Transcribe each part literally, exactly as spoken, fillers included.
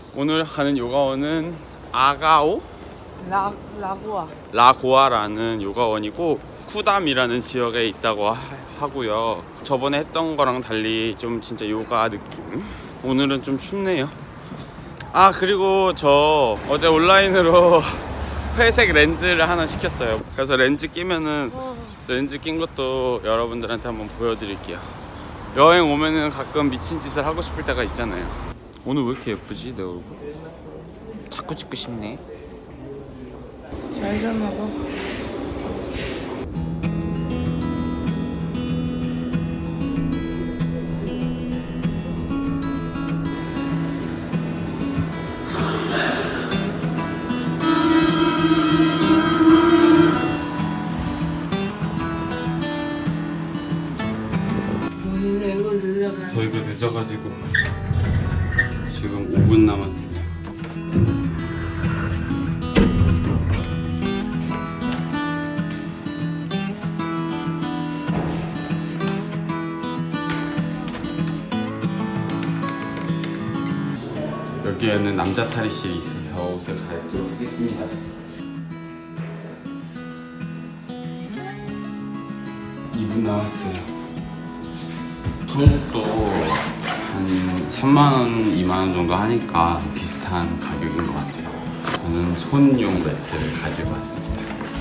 오늘 가는 요가원은 아가오? 라, 라고아 라고아라는 요가원이고 쿠담이라는 지역에 있다고 하, 하고요. 저번에 했던 거랑 달리 좀 진짜 요가 느낌? 오늘은 좀 춥네요. 아 그리고 저 어제 온라인으로 회색 렌즈를 하나 시켰어요. 그래서 렌즈 끼면은 렌즈 낀 것도 여러분들한테 한번 보여드릴게요. 여행 오면은 가끔 미친 짓을 하고 싶을 때가 있잖아요. 오늘 왜 이렇게 예쁘지 내 얼굴? 자꾸 찍고 싶네. 잘 잤나봐. 저희가 늦어가지고 지금 오 분 남았어요. 여기에는 남자 탈의실이 있어서 옷을 갈아입도록 하겠습니다. 이 분 남았어요. 한국도 한 삼만 원, 이만 원 정도 하니까 비슷한 가격인 것 같아요. 저는 손용 매트를 가지고 왔습니다.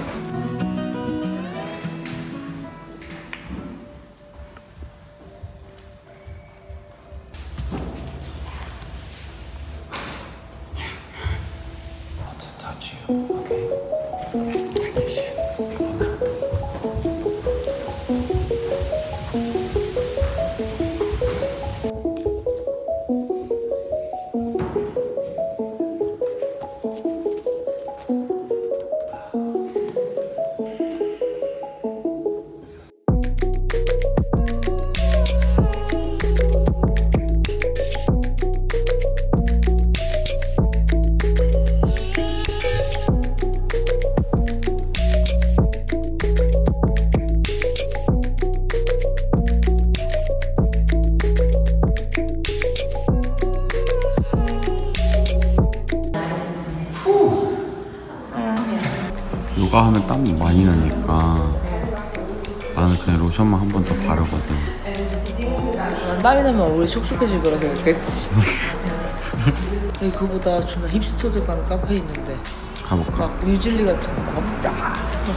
요가 하면 땀 많이 나니까 나는 그냥 로션만 한 번 더 바르거든. 난 땀이 나면 얼굴이 촉촉해질 거라 생각했지. 여기 그거보다 존나 힙스터들 가는 카페 있는데 가볼까? 막 뮤즐리 같은 거막 딱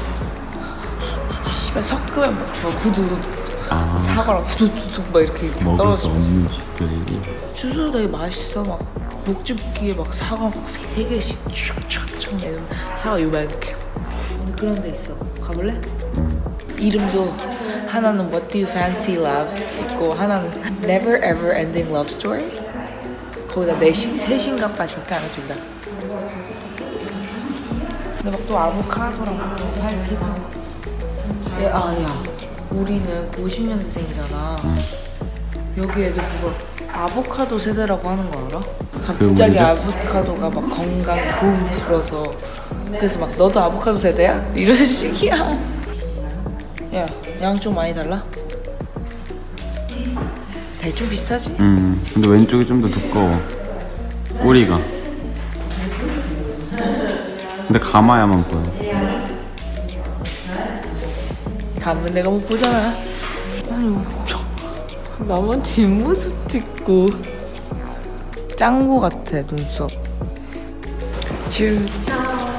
씨발 섞으면 막 구두 아, 사과랑 구두둑 막 이렇게 먹을 수 떨어지고 없는 스타일이. 주스도 되게 맛있어. 막 목집기에 막 사과 막 세 개씩 촥촥촥 내는 사과 요만큼 그런 데 있어. 가볼래? 음. 이름도 하나는 What Do You Fancy Love 있고 하나는 Never Ever Ending Love Story. 거기다 네 시, 세 신간까지 밖에 안 해준다. 근데 막 또 아보카도랑 야, 아, 야 우리는 구십 년대생이잖아. 음. 여기 애들 그거 아보카도 세대라고 하는 거 알아? 갑자기 아보카도가 막 건강 붐 불어서 그래서 막 너도 아보카도 세대야? 이런 식이야. 야, 양 좀 많이 달라? 대충 비싸지? 음, 근데 왼쪽이 좀 더 두꺼워. 꼬리가. 근데 감아야만 보여. 감은 내가 못 보잖아. 아유, 나만 뒷모습 찍고 짱구 같아 눈썹. Cheers.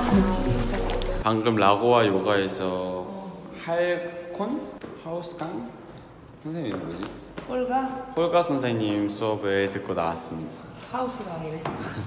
방금 라고아 요가에서 할콘? 하우스강? 선생님이 누구지? 홀가? 홀가 선생님 수업을 듣고 나왔습니다. 하우스 강이래.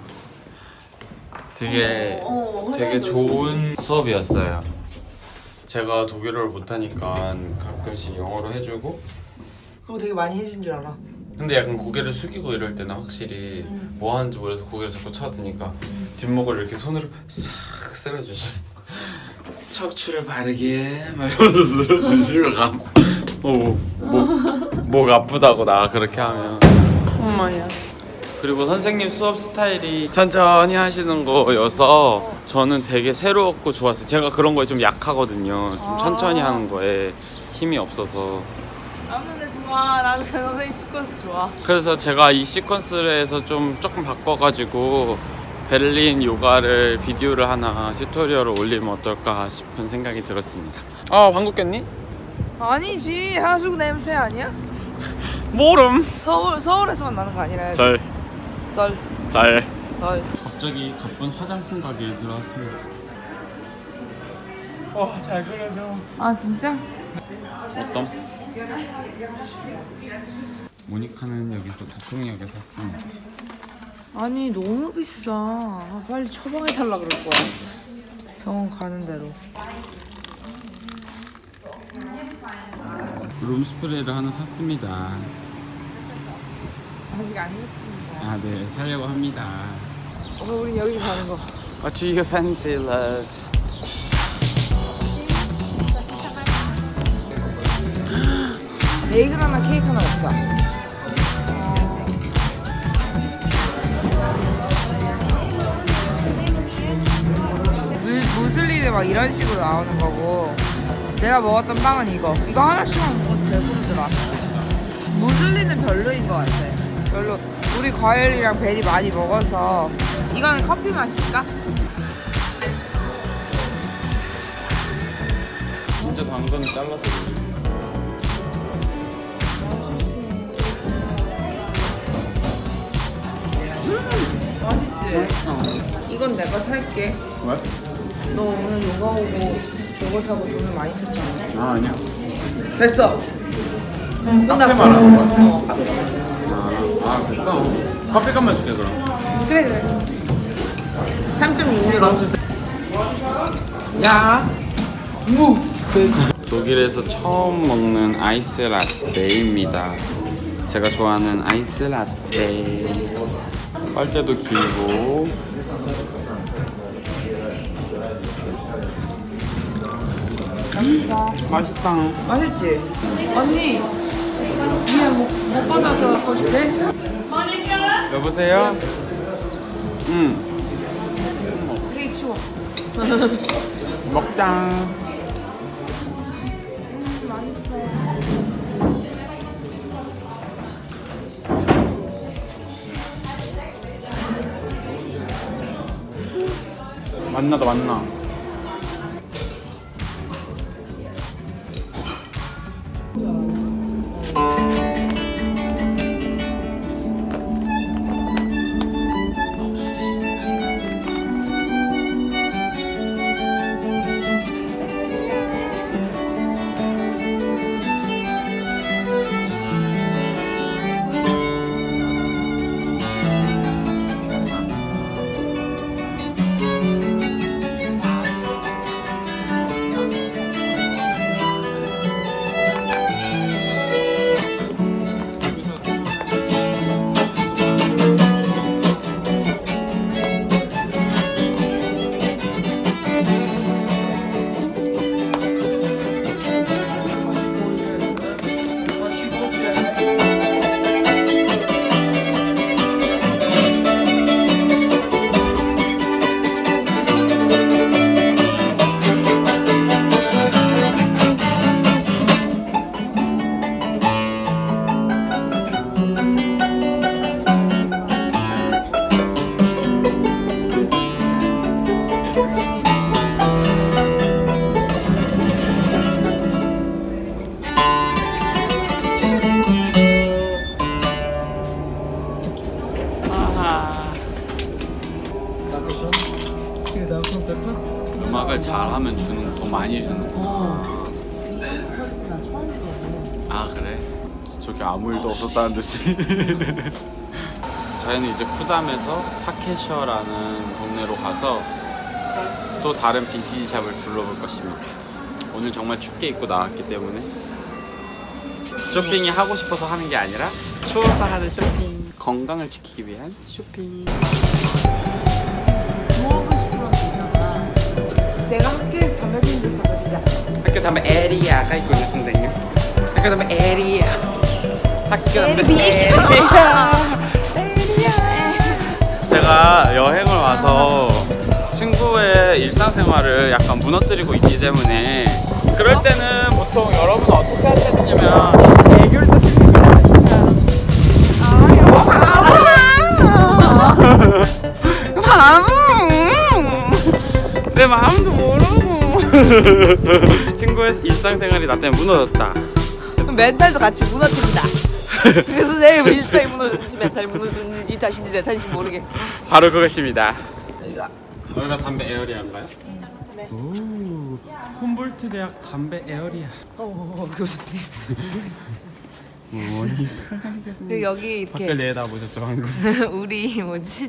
되게 어, 어, 되게 좋은 수업이었어요. 제가 독일어를 못하니까 가끔씩 영어로 해주고 그리고 되게 많이 해준 줄 알아. 근데 약간 고개를 숙이고 이럴 때는 확실히 음. 뭐 하는지 몰라서 고개를 자꾸 쳐드니까 음. 뒷목을 이렇게 손으로 싹 쓸어주시고 척추를 바르게 막 이러면서 쓸어주시고 감 어, 목, 목 아프다고 나 그렇게 하면 엄마야. 그리고 선생님 수업 스타일이 천천히 하시는 거여서 저는 되게 새로웠고 좋았어요. 제가 그런 거에 좀 약하거든요. 좀 천천히 하는 거에 힘이 없어서. 아무나 좋아. 아 나는 그 선생님 시퀀스 좋아. 그래서 제가 이 시퀀스에서 좀 조금 바꿔가지고 베를린 요가를 비디오를 하나 튜토리얼을 올리면 어떨까 싶은 생각이 들었습니다. 아 방구 꼈니? 아니지, 하수구 냄새 아니야? 모름. 서울 서울에서만 나는 거 아니라. 절. 절. 잘. 절. 갑자기 가쁜 화장품 가게에 들어왔습니다. 와, 잘 그려져. 아 진짜? 어떤? 모니카는 여기서 대통령역에 샀습니다. 아니 너무 비싸. 아, 빨리 처방해달라 그럴 거야. 병원 가는 대로. 룸 스프레이를 하나 샀습니다. 아직 안 했습니다. 아, 네, 사려고 합니다. 어, 우린 여기 가는 거. What do you fancy, love? 베이글 하나 케이크 하나 먹자. 무, 무슬리는 막 이런 식으로 나오는 거고, 내가 먹었던 빵은 이거. 이거 하나씩만 먹어도 배부르더라. 무슬리는 별로인 것 같아. 별로. 우리 과일이랑 베리 많이 먹어서. 이거는 커피 마실까? 진짜 당근을 잘라서 드릴게요. 맛있지? 어. 이건 내가 살게. 왜? 너 오늘 요가 오고 저거 사고 돈을 많이 썼잖아. 아, 아니야. 됐어. 응, 끝났어. 카페 말하는 거야? 어, 카페 말하는 아, 아, 됐어. 커피값만 줄게, 그럼. 그래, 그래. 삼 점 육 유로. 야. 무. 독일에서 처음 먹는 아이스 라떼입니다. 제가 좋아하는 아이스 라떼. 빨대도 길고. 맛있어. 맛있다. 맛있지? 언니. 그냥 못, 못 받아서 갖고 줄래? 여보세요? 응. 되게 추워. 먹자. 만나다 만나. 음악을 잘하면 주는 더 많이 주는 거. 어. 나 처음 해보고. 아 그래? 저게 아무 일도 없었다는 듯이. 저희는 이제 쿠담에서 파케셔라는 동네로 가서 또 다른 빈티지 샵을 둘러볼 것입니다. 오늘 정말 춥게 입고 나왔기 때문에 쇼핑이 하고 싶어서 하는 게 아니라 추워서 하는 쇼핑. 건강을 지키기 위한 쇼핑. 뭐 하고 싶어서 있잖아. 내가 학교에서 담배 피는 데서 담배 피자. 학교 담배 에리아가 있거든요, 선생님. 학교 담배 에리아. 학교 담배 에리아. 제가 여행을 와서 친구의 일상생활을 약간 무너뜨리고 있기 때문에 그럴 때는 보통 여러분 어떻게 하시냐면 애교를 또 마음 내 마음도 모르고. 친구의 일상생활이 나 때문에 무너졌다. 멘탈도 같이 무너진다. 그래서 내일 일상이 무너졌는지 멘탈이 무너졌는지 니 탓인지 내 탓인지 모르게. 바로 그것입니다. 여기가 여기가 담배 에어리아인가요? 네. 오, 훔볼트 대학 담배 에어리아. 어 교수님. 뭐니까 교수님. 여기 이렇게 밖을 내다보셨죠 방금? 우리 뭐지?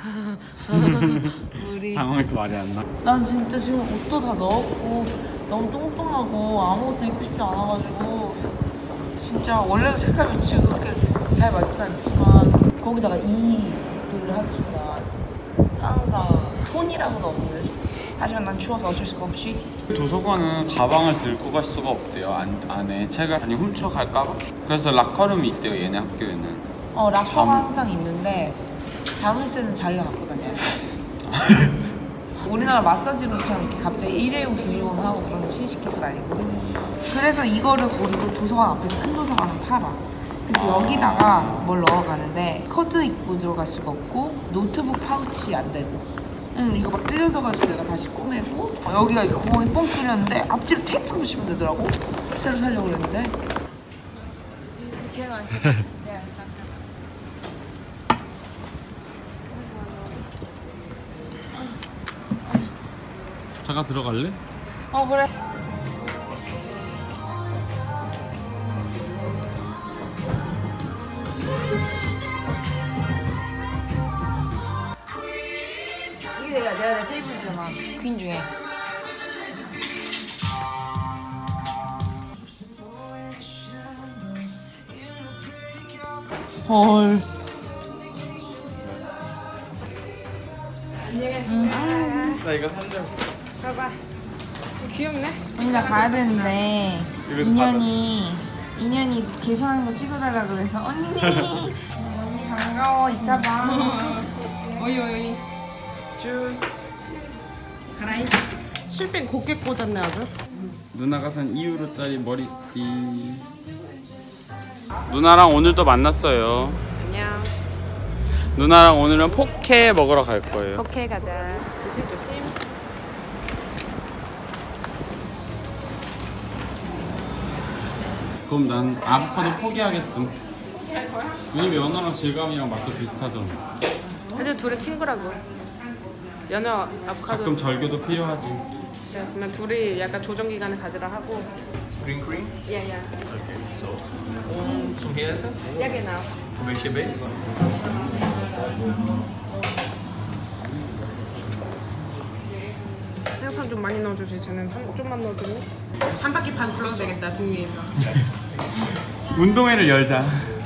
우리 당황해서 말이 안 나. 난 진짜 지금 옷도 다 넣었고 너무 똥똥하고 아무것도 입고 싶지 않아가지고 진짜 원래도 색깔이 지금 그렇게 잘 맞지 않지만 거기다가 이를 하니까 항상 톤이라고는 없는. 하지만 난 추워서 어쩔 수가 없이. 도서관은 가방을 들고 갈 수가 없대요. 안, 안에 책을 많이 훔쳐갈까봐. 그래서 락커룸이 있대요. 얘네 학교에는. 어 락커가 항상 있는데 자물쇠는 자기가 갖고 다녀야 돼. 우리나라 마사지룸처럼 이렇게 갑자기 일회용 비밀번호 하고 그런 친식 기술 아니거든. 그래서 이거를 고르고 도서관 앞에서 큰 도서관은 팔아. 근데 여기다가 뭘 넣어가는데 커드 입고 들어갈 수가 없고 노트북 파우치 안 되고. 응 이거 막 찢어져가지고 내가 다시 꼬매고 어, 여기가 이렇게 구멍이 뻥 뚫렸는데 앞뒤로 테이프 붙이면 되더라고. 새로 살려고 그랬는데. 잠깐 들어갈래? 어 그래. 이게 내가 내가 내 페이보릿이잖아. 퀸 중에. 헐. 나 이거 살려고. 봐봐. 귀엽네. 언니 나 가야 되는데 인연이 인연이 계산하는 거 찍어달라 그래서 언니 언니 반가워 이따 봐. 어이 어이. 주스. 가라이. 실핀 곱게 꽂았네 아주. 누나가 산 이 유로짜리 머리띠. 누나랑 오늘도 만났어요. 안녕. 누나랑 오늘은 포케 먹으러 갈 거예요. 오케이 가자. 조심 조심. 그럼 난 아보카도 포기하겠음. 할 거야? 왜냐면 연어랑 질감이랑 맛도 비슷하잖아. 하여튼 둘은 친구라고. 연어 아보카도. 가끔 절교도 필요하지. 그래, 그러면 둘이 약간 조정 기간을 가지라 하고. Green cream? 야야. Oké, saus. Zum Heersen? Ja genau. Een beetje base? 생선 좀 많이 넣어주지. 쟤는 한, 좀만 넣어주고. 한 바퀴 반 불러도 되겠다 등 위에서. 운동회를 열자.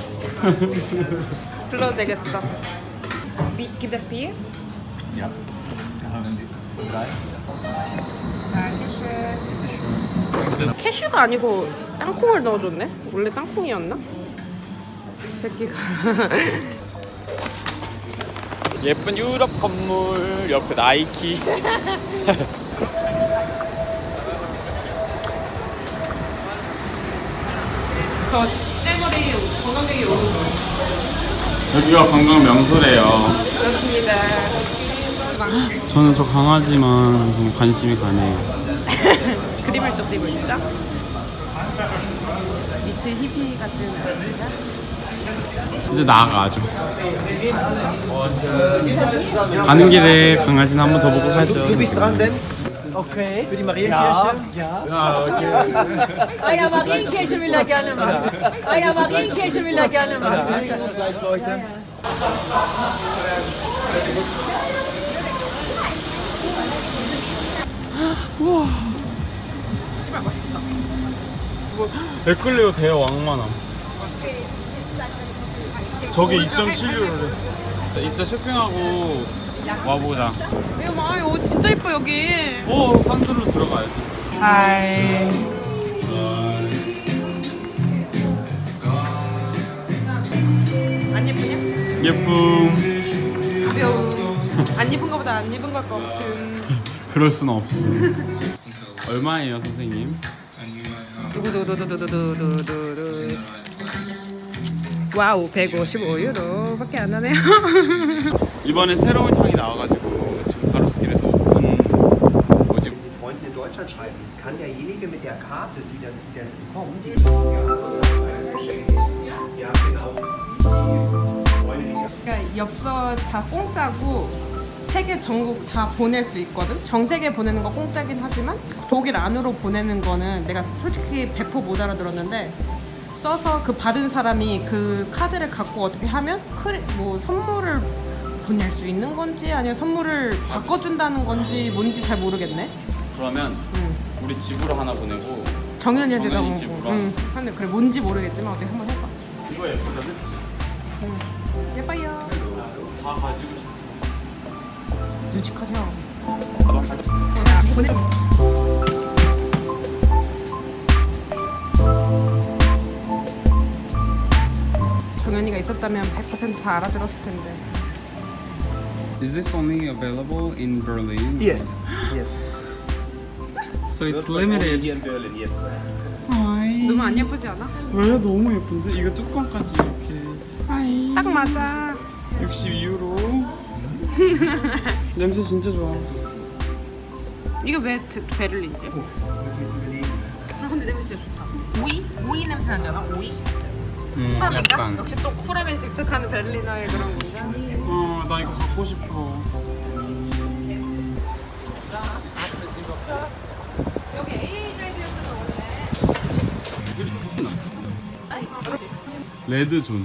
불러도 되겠어. Bi- Gibt es Bier? Ja. Dan gaan we dit zo draaien. 캐슈가 아니고 땅콩을 넣어줬네? 원래 땅콩이었나? 이 새끼가. 예쁜 유럽 건물 옆에 나이키. 저 떼머리 건강되게 오는 거. 여기가 관광 명소래요. 그렇습니다. 저는 저 강아지만 좀 관심이 가네요. 그림을 또 그리고 싶죠? 미친 히피 같은 아저씨가? 이제 나가죠. 가는 길에 강아지는 한 번 더 보고 가죠. Du bist dran, denn? Okay. Für die Marienkirche? Ja. Ja, okay. Ah ja, Marienkirche will er gerne machen. Ah ja, Marienkirche will er gerne machen. Bis gleich, Leute. 우와. 씨발 맛있겠다. 에클레어 대왕만함. 저게 이 점 칠 유로래. 이따 쇼핑하고 와보자. 이거 봐, 이거 옷 진짜 이뻐 여기. 오, 산들로 들어가야지. 하이. 안 예쁘냐? 예쁨. 가벼움. 안 입은 거보다 안 입은 것 같은. 그럴 순 없어. 얼마예요, 선생님? 두구두구두구두구두구두구. 와우, 백오십오 유로밖에 안 하네요. 이번에 새로운 향이 나와가지고 지금 가로수길에서 오픈 뭐지? Wenn Sie Freunden in Deutschland schreiben, kann derjenige mit der Karte, die das, die das bekommt, die ja, genau. 그러니까 엽서 다 공짜고 세계 전국 다 보낼 수 있거든. 전 세계 보내는 거 공짜긴 하지만 독일 안으로 보내는 거는 내가 솔직히 백 퍼센트 못 알아들었는데 써서 그 받은 사람이 그 카드를 갖고 어떻게 하면 크리, 뭐 선물을 보낼 수 있는 건지 아니면 선물을 바꿔준다는 건지 뭔지 잘 모르겠네. 그러면 응. 우리 집으로 하나 보내고 정연이한테 정연이 가고. 집으로 응. 근데 그래 뭔지 모르겠지만 어떻게 한번 해봐. 이거 예쁘다 그치? 응. 예뻐요. 다 가지고 싶어. 눈치껏 해. 나도 가져. 보내. 정연이가 있었다면 백 퍼센트 다 알아들었을 텐데. Is this only available in Berlin? Yes, yes. So it's Only limited. here in Berlin, yes. 아이. 너무 안 예쁘지 않아? 왜 너무 예쁜데? 이거 뚜껑까지 이렇게. 아이. 딱 맞아. 육십이 유로. 냄새 진짜 좋아. 이거 왜 드- 베를린이지? 아 근데 냄새 진짜 좋다. 오이? 오이 냄새 나잖아. 오이? 음, 쿨함인가? 역시 또 쿨함에 집착하는 베를리너의 그런 건가? 어, 나 이거 갖고 싶어. 여기 에이에이자이드였으면 원래 레드존.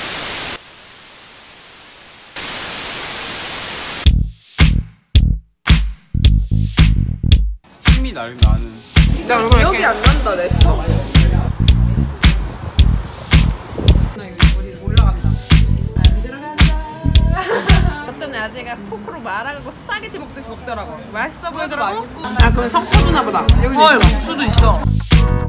힘이 나, 나는. 나 얼굴 기억이 안 난다 내 쳐. 나 이거 어디 올라간다. 안 들어간다. 어떤 아재가 포크로 말아가고 스파게티 먹듯이 먹더라고. 맛있어 보이더라고. 아 그럼 석포주나 보다. 여기 어, 국수도 있어.